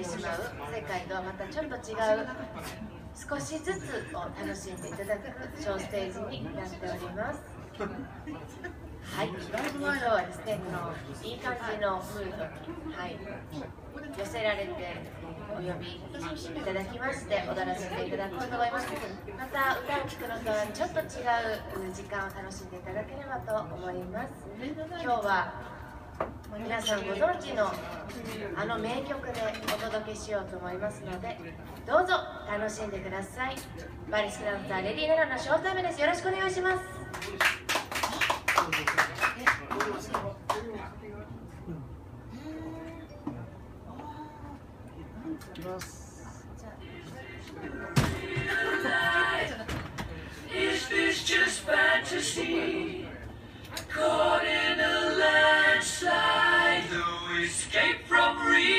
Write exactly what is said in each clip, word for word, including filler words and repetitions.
てしまう世界とはまたちょっと違う少しずつを楽しんでいただく小ステージになっております。はい、今日はですね、このいい感じのムードに、はい、寄せられてお呼びいただきまして踊らせていただこうと思います。また歌を聴くのとはちょっと違う時間を楽しんでいただければと思います。今日は皆さんご存知のあの名曲でお届けしようと思いますので、どうぞ楽しんでください。バリスクダンサーレディーナナのショータイムです。よろしくお願いします。 Is this just fantasy? Caught in a landslide, no escape from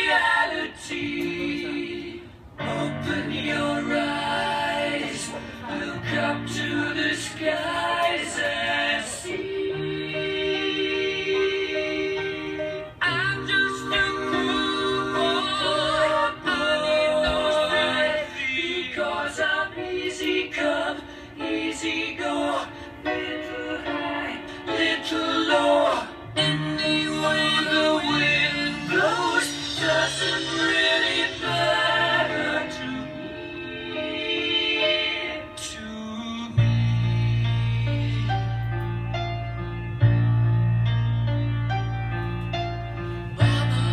reality. Open your eyes, look up to the skies and see. I'm just a poor boy, because I'm easy come, easy go, little high, little low. Any way the wind blows doesn't really matter to me, to me. Mama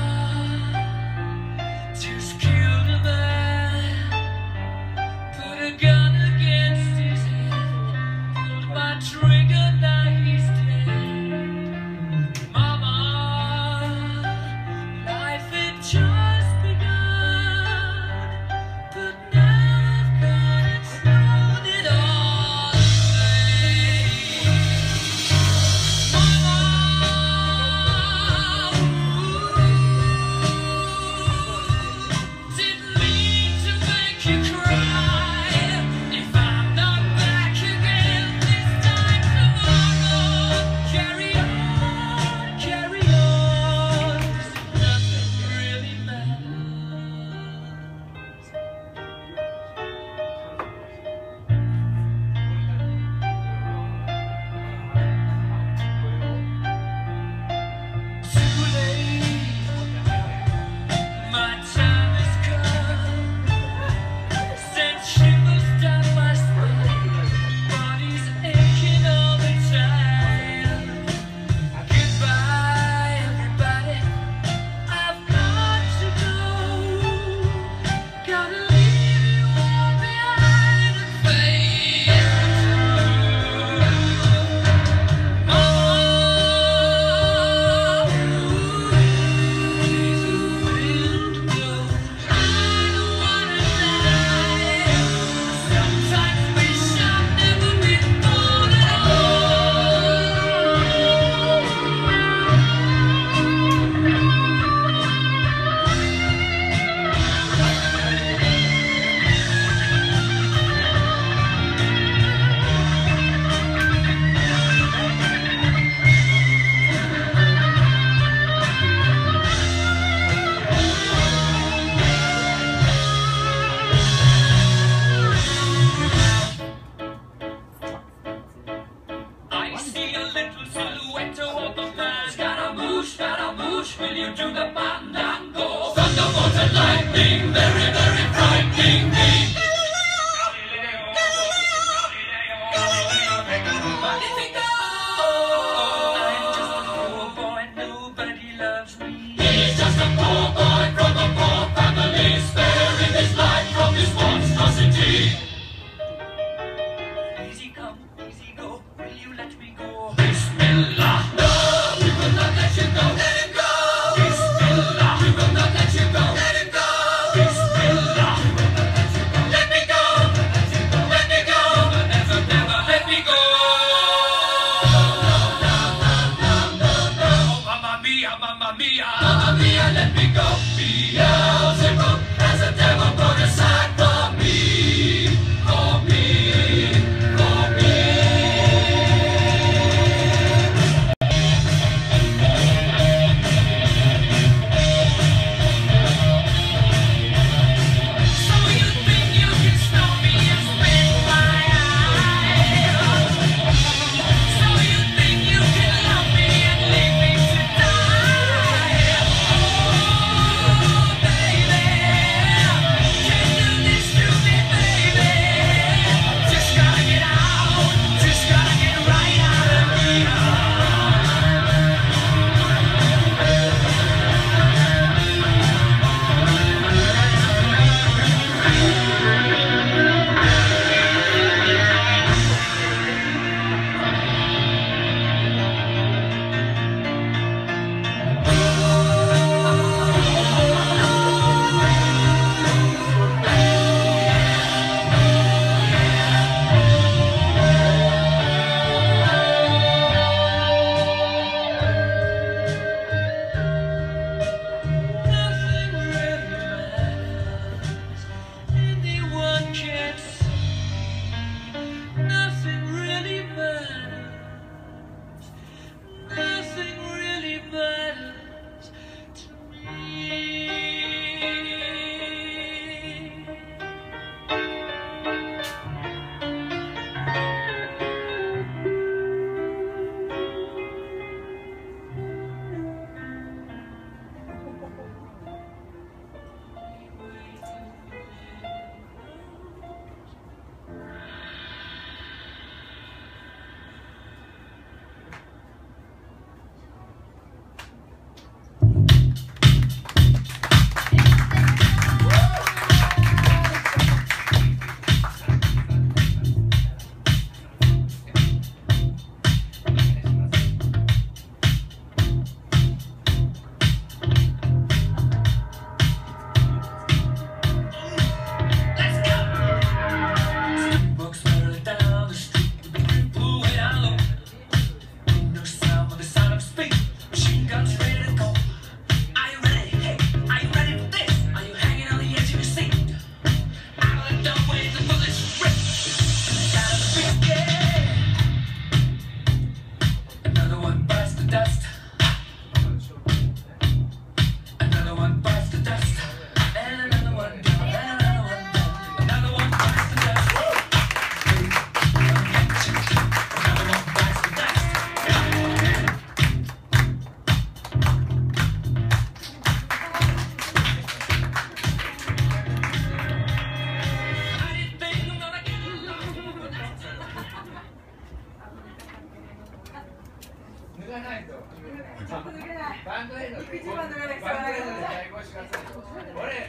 just killed a man, put a gun against his head, pulled my trigger, now he's dead. Mama, life it just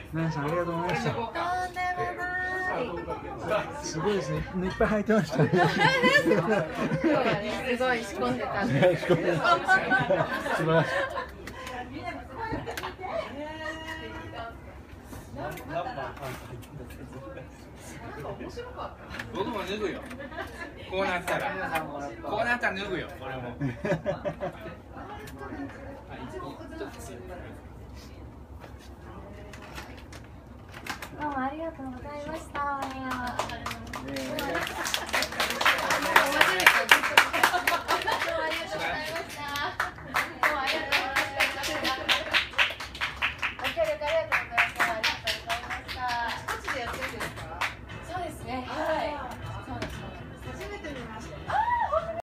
ナナさんありがとうございました。 とんでもない。 すごいですね。いっぱい入ってましたね。 今日はね、すごい仕込んでたんで。 仕込んでた。素晴らしい。 僕も脱ぐよ。こうなったら、こうなったら脱ぐよ。俺も。 どうもありがとうございました。